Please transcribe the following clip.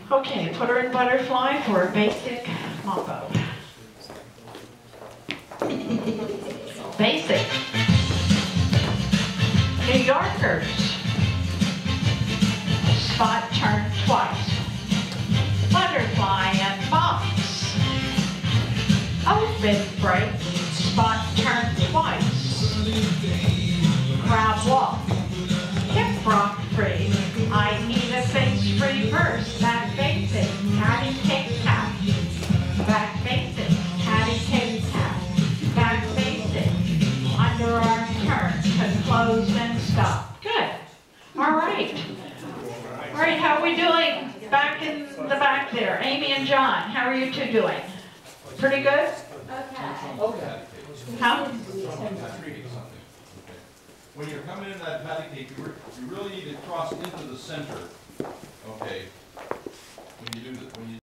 Okay, put her in butterfly for a basic mambo. Basic. New Yorkers. Spot turn twice. Butterfly and box. Open break. Spot turn twice. Crab walk. Hip rock free. I need a face free verse. Back basic. Patty cake tap. Back basic. Patty cake tap. Back basic. Underarm turn to close and stop. Good. All right. All right, how are we doing back in the back there? Amy and John, how are you two doing? Pretty good? Okay. How? When you're coming in that patty cake, you really need to cross into the center. Okay.